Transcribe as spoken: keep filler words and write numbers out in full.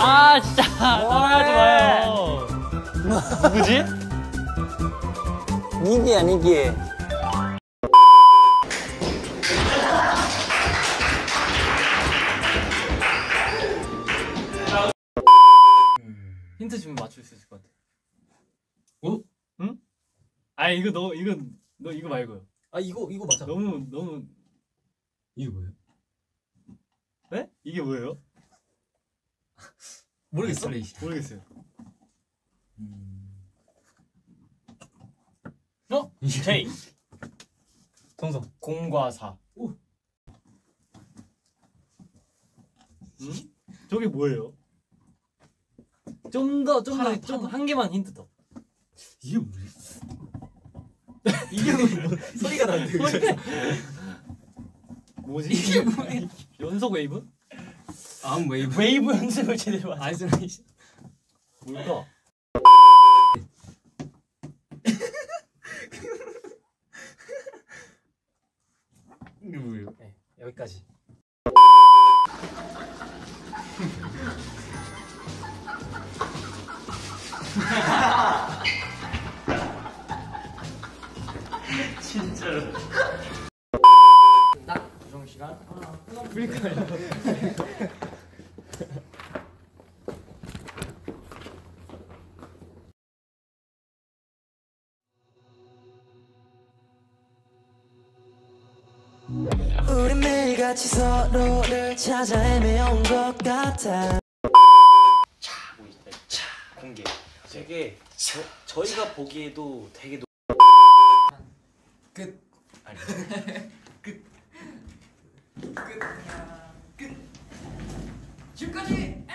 아 진짜 따라하지 마요. 누구지? 니기야 니기. 힌트 주면 맞출 수 있을 것 같아. 어? 응? 아 이거 너 이거 너 이거 말고요. 아 이거 이거 맞아. 너무 너무 이게 뭐예요? 네? 이게 뭐예요? 모르겠어? 모르겠어요. 음... 어? 제이. 정성. 공과 사. 오. 응? 저게 뭐예요? 좀 더 좀 더 좀 한 개만 힌트 더. 이게 뭐지? 이게 뭐, 뭐 소리가 나는데. 뭐지? 이게 뭐야? 연속 웨이브? 암 웨이브. 웨이브 연습을 제대로 하자. 아이솔레이션. 뭘까? 이게 뭐예요? 네, 여기까지. 진짜로. 딱 구정 시간. 아, 그러니까요. 우리 매일 같이 서로를 찾아 헤매온 것 같아. 차 보이시다. 차 공개. 되게 저, 저희가 보기에도 되게 노... 끝. 아니. 끝. 끝. 끝. 지금까지